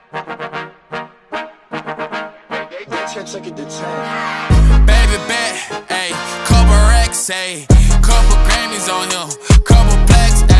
Baby bet, ayy, couple racks, ayy, couple Grammys on him, couple plaques,